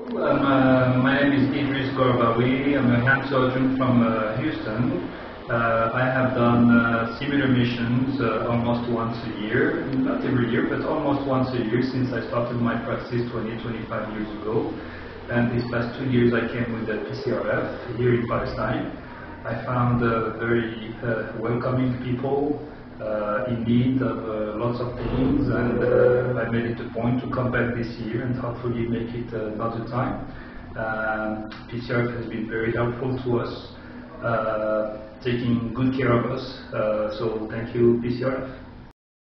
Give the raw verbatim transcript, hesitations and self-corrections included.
Um, uh, my name is Idris Gorbawi. I'm a hand surgeon from uh, Houston. Uh, I have done uh, similar missions uh, almost once a year, not every year, but almost once a year since I started my practice twenty, twenty-five years ago. And these past two years I came with the P C R F here in Palestine. I found uh, very uh, welcoming people uh, in need of uh, lots of things, and uh, I made it a point to come back this year and hopefully make it uh, another time. Um, P C R F has been very helpful to us, uh, taking good care of us, uh, so thank you P C R F.